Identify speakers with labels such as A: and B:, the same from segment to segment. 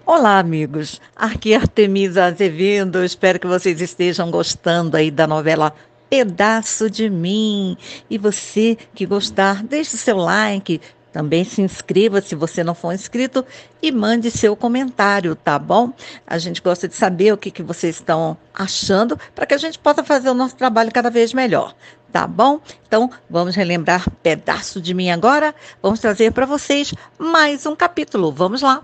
A: Olá, amigos. Aqui é Artemisa Azevedo. Espero que vocês estejam gostando aí da novela Pedaço de Mim. E você que gostar, deixe o seu like, também se inscreva se você não for inscrito e mande seu comentário, tá bom? A gente gosta de saber o que vocês estão achando para que a gente possa fazer o nosso trabalho cada vez melhor, tá bom? Então, vamos relembrar Pedaço de Mim agora. Vamos trazer para vocês mais um capítulo. Vamos lá.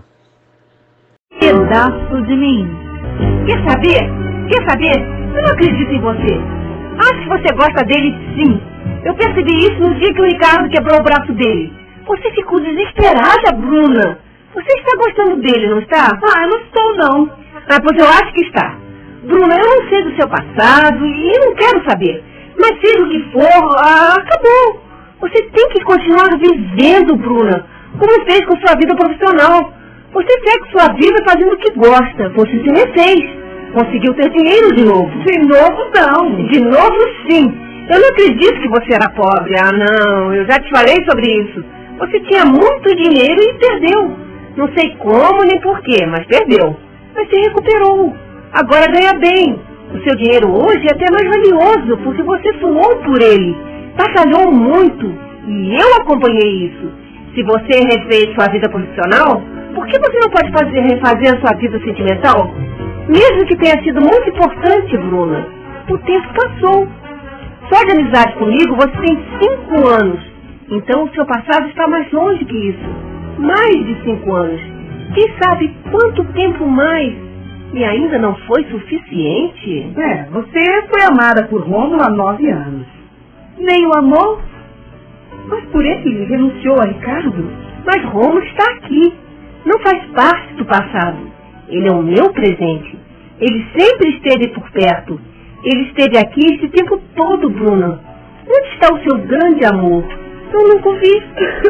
B: Pedaço de Mim. Quer saber? Quer saber? Eu não acredito em você. Acho que você gosta dele, sim. Eu percebi isso no dia que o Ricardo quebrou o braço dele. Você ficou desesperada, Bruna. Você está gostando dele, não está?
C: Eu não estou, não.
B: Pois eu acho que está. Bruna, eu não sei do seu passado e não quero saber. Mas seja o que for, acabou. Você tem que continuar vivendo, Bruna, como fez com sua vida profissional. Você segue sua vida fazendo o que gosta. Você se refez. Conseguiu ter dinheiro de novo.
C: De novo, não.
B: De novo, sim. Eu não acredito que você era pobre. Não. Eu já te falei sobre isso. Você tinha muito dinheiro e perdeu. Não sei como nem porquê, mas perdeu. Mas se recuperou. Agora ganha bem. O seu dinheiro hoje é até mais valioso, porque você suou por ele. Batalhou muito. E eu acompanhei isso. Se você refez sua vida profissional, por que você não pode refazer a sua vida sentimental? Mesmo que tenha sido muito importante, Bruna. O tempo passou. Só de amizade comigo você tem 5 anos. Então o seu passado está mais longe que isso. Mais de 5 anos. Quem sabe quanto tempo mais? E ainda não foi suficiente?
C: Você foi amada por Rômulo há 9 anos. Nem o amor? Mas por ele renunciou a Ricardo?
B: Mas Rômulo está aqui. Não faz parte do passado. Ele é o meu presente. Ele sempre esteve por perto. Ele esteve aqui esse tempo todo, Bruna. Onde está o seu grande amor? Eu nunca o vi.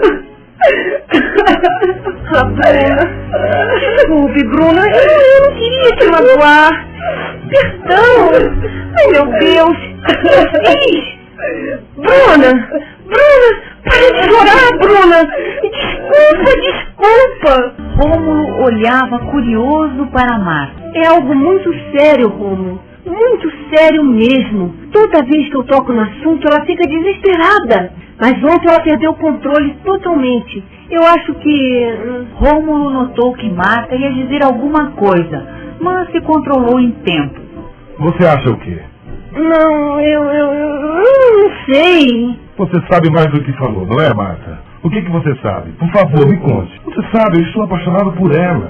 B: Desculpe, Bruna. Eu não queria te magoar. Perdão. Ai, meu Deus. Bruna, para de chorar, Bruna. Desculpa.
D: Rômulo olhava curioso para Marta.
B: É algo muito sério, Rômulo. Muito sério mesmo. Toda vez que eu toco no assunto, ela fica desesperada. Mas ontem ela perdeu o controle totalmente. Eu acho que...
D: Rômulo notou que Marta ia dizer alguma coisa, mas se controlou em tempo.
E: Você acha o quê?
B: Não, eu não sei.
E: Você sabe mais do que falou, não é, Marta? O que você sabe? Por favor, me conte. Você sabe, eu estou apaixonado por ela.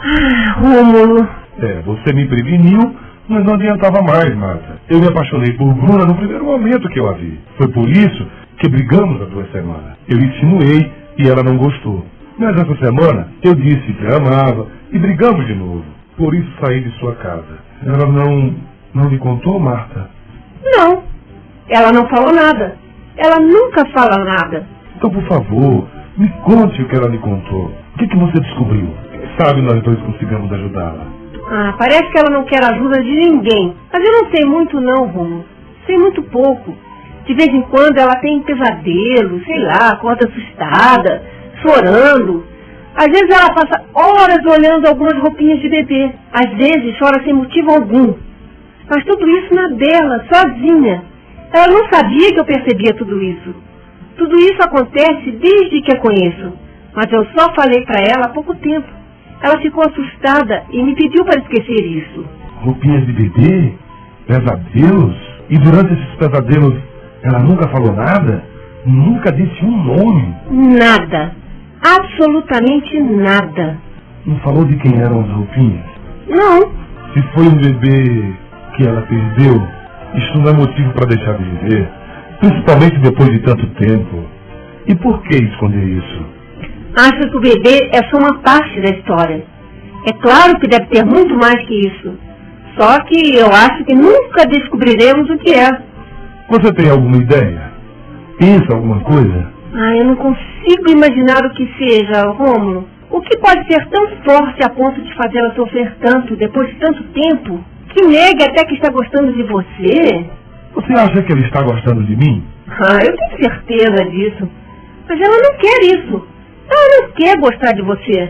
B: Rômulo.
E: Você me preveniu, mas não adiantava mais, Marta. Eu me apaixonei por Bruna no primeiro momento que eu a vi. Foi por isso que brigamos há 2 semanas. Eu insinuei e ela não gostou. Mas essa semana eu disse que a amava e brigamos de novo. Por isso saí de sua casa. Ela não lhe contou, Marta?
B: Não. Ela não falou nada. Ela nunca fala nada.
E: Então, por favor, me conte o que ela lhe contou. O que você descobriu? Quem sabe nós dois consigamos ajudá-la.
B: Parece que ela não quer ajuda de ninguém. Mas eu não sei muito não, Rômulo. Sei muito pouco. De vez em quando ela tem pesadelos, sei lá, acorda assustada, chorando. Às vezes ela passa horas olhando algumas roupinhas de bebê. Às vezes chora sem motivo algum. Mas tudo isso na dela, sozinha. Ela não sabia que eu percebia tudo isso. Tudo isso acontece desde que a conheço. Mas eu só falei para ela há pouco tempo. Ela ficou assustada e me pediu para esquecer isso.
E: Roupinhas de bebê? Pesadelos? E durante esses pesadelos ela nunca falou nada? Nunca disse um nome?
B: Nada. Absolutamente nada.
E: Não falou de quem eram as roupinhas?
B: Não.
E: Se foi um bebê que ela perdeu, isso não é motivo para deixar de viver. Principalmente depois de tanto tempo. E por que esconder isso?
B: Acho que o bebê é só uma parte da história. É claro que deve ter muito mais que isso. Só que eu acho que nunca descobriremos o que é.
E: Você tem alguma ideia? Pensa alguma coisa?
B: Eu não consigo imaginar o que seja, Rômulo. O que pode ser tão forte a ponto de fazê-la sofrer tanto depois de tanto tempo? Que nega até que está gostando de você?
E: Você acha que ele está gostando de mim?
B: Eu tenho certeza disso. Mas ela não quer isso. Ela não quer gostar de você.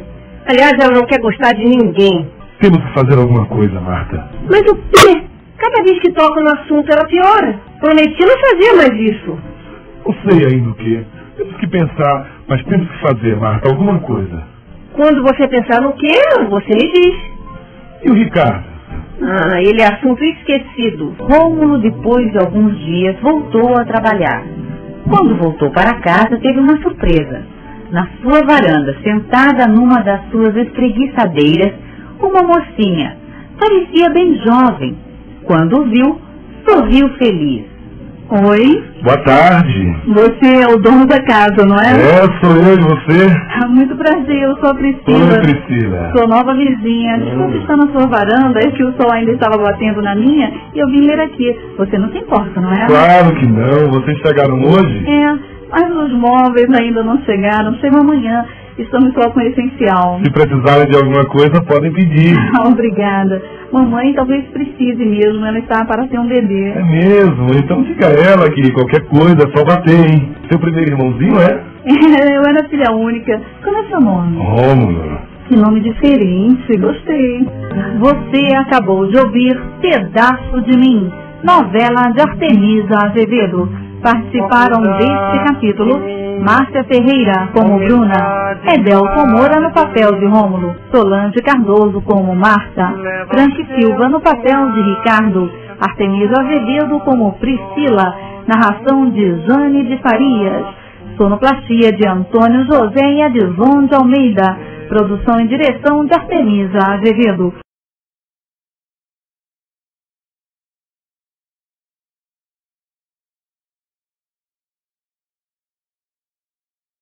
B: Aliás, ela não quer gostar de ninguém.
E: Temos que fazer alguma coisa, Marta.
B: Mas o quê? Cada vez que toca no assunto, ela piora. Prometi não fazer mais isso.
E: Não sei ainda o quê. Temos que pensar, mas temos que fazer, Marta, alguma coisa.
B: Quando você pensar no quê, você me diz.
E: E o Ricardo?
B: Ah, ele é assunto esquecido.
D: Rômulo, depois de alguns dias, voltou a trabalhar. Quando voltou para casa, teve uma surpresa. Na sua varanda, sentada numa das suas espreguiçadeiras, uma mocinha. Parecia bem jovem. Quando o viu, sorriu feliz.
C: Oi,
E: Boa tarde.
C: você é o dono da casa, não é?
E: Sou eu e você.
C: Muito prazer, eu sou a Priscila.
E: Oi, Priscila.
C: Sou nova vizinha. Desculpe estar na sua varanda, é que o sol ainda estava batendo na minha e eu vim ler aqui. Você não se importa, não é?
E: Claro que não. Vocês chegaram hoje?
C: É, mas os móveis ainda não chegaram. Chegam amanhã. Estamos só com o essencial.
E: Se precisarem de alguma coisa, podem pedir.
C: Obrigada. Mamãe talvez precise mesmo. Ela está para ter um bebê.
E: É mesmo? Então diga a ela que qualquer coisa é só bater, hein? Seu primeiro irmãozinho é?
C: Eu era filha única. Como é seu nome?
E: Rômulo.
C: Que nome diferente. Gostei.
D: Você acabou de ouvir Pedaço de Mim, novela de Artemisa Azevedo. Participaram deste capítulo Márcia Ferreira como Bruna, Edelson Moura no papel de Rômulo, Solange Cardoso como Marta, Frank Silva no papel de Ricardo, Artemisa Azevedo como Priscila, narração de Jane de Farias, sonoplastia de Antônio José e Adson de Almeida, produção e direção de Artemisa Azevedo.